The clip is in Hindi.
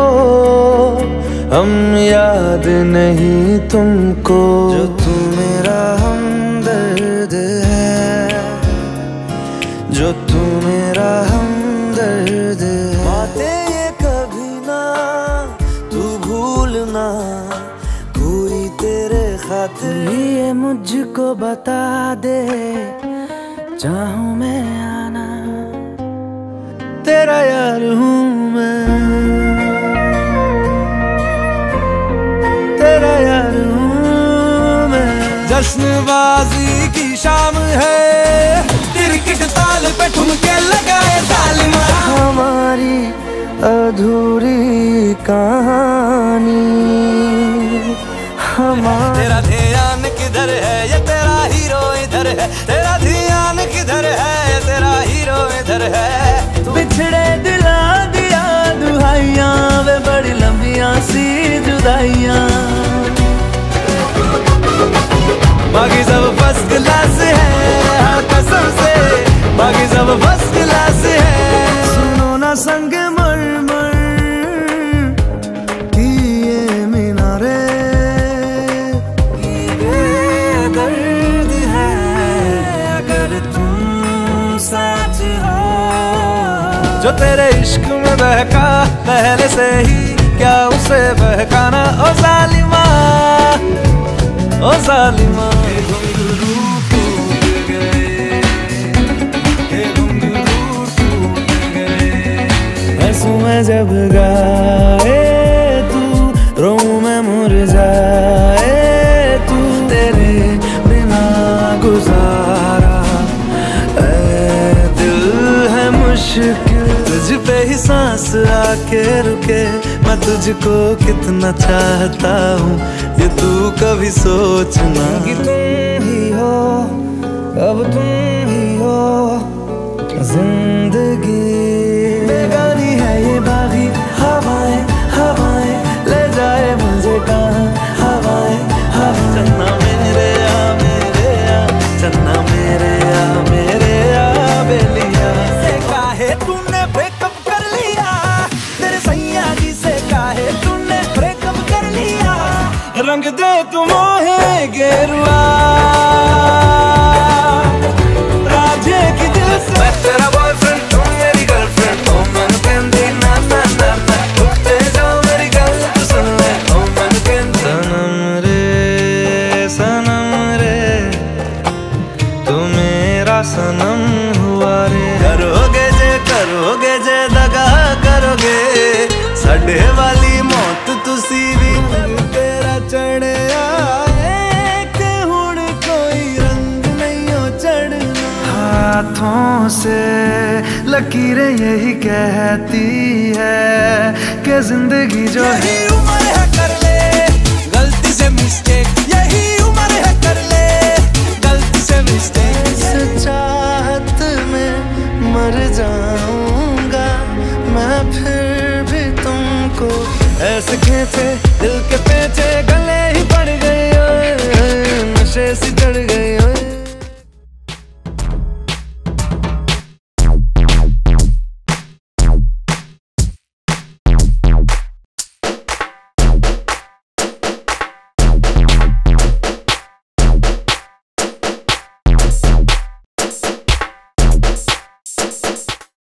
हम याद नहीं तुमको। जो तू मेरा हमदर्द है, जो तू मेरा हमदर्द है। बातें ये कभी ना तू भूलना, कोई तेरे खातिर ये मुझको बता दे, चाहूं मैं आना, तेरा यार हूँ मैं, तेरा यार हूँ मैं। जश्नबाजी की शाम है, क्रिकेट ताल पे ठुमके लगाए तालिमा। हमारी अधूरी कहानी, हमारा। तेरा ध्यान किधर है, ये तेरा हीरो इधर है। तेरा ध्यान किधर है, ये तेरा हीरो इधर है। बिछड़े दिला दिया दुहाइयां, वे बड़ी लंबियां सी जुदाइयां। बाकी सब फर्स्ट क्लास है, हाँ कसम से बाकी सब फर्स्ट क्लास है। सुनो ना संग मरमर की ये मीनारे, ये दर्द है अगर तुम साथ हो। जो तेरे इश्क में बहका पहले से ही, क्या उसे बहकाना ओ जालिमा, ओ जालिमा। घुंघरू टूट गए, घुंघरू टूट गए। ऐसू में जब गाए तू, रोऊं में मुरझाए तू। तेरे बिना गुजारा ऐ दिल है मुश्किल। तुझ पे ही सांस आके रुके, मैं तुझको कितना चाहता हूँ, ये तू कभी सोचना। कि तुम ही हो, अब तुम ही हो जिंदगी। बेगानी है ये बागी हवाएं, हवाएं ले जाए मुझे कहाँ, हवाएं हवाएं। चन्ना मेरे आ, मेरे आ, चन्ना मेरे आ, मेरे आ बेलिया। से काहे तूने ब्रेकअप कर लिया, तेरे सैया जी से काहे तूने ब्रेकअप कर लिया। रंग दे तुम है गेरुआ, राजे की दिल से। मैं तेरा बॉयफ्रेंड, तुम मेरी गर्लफ्रेंड। ओ मन कहंदी ना ना ना ना, उठते जाओ मेरी गल तू सुन ले। ओ मन कहंदी सनम रे, तू मेरा सनम हुआ रे। करोगे जे दगा करोगे, साडे वाली मौत तुसी भी। तेरा चढ़े आए के हुण कोई रंग नहीं हो चढ़ना। हाथों से लकीरें यही कहती है कि जिंदगी जो है उम्र है कर ले गलती से मिस्टेक। यही उम्र है कर ले गलती से मिस्टेक। इस चाहत में मर जाऊंगा मैं, फिर भी तुमको ऐसे खेचे दिल के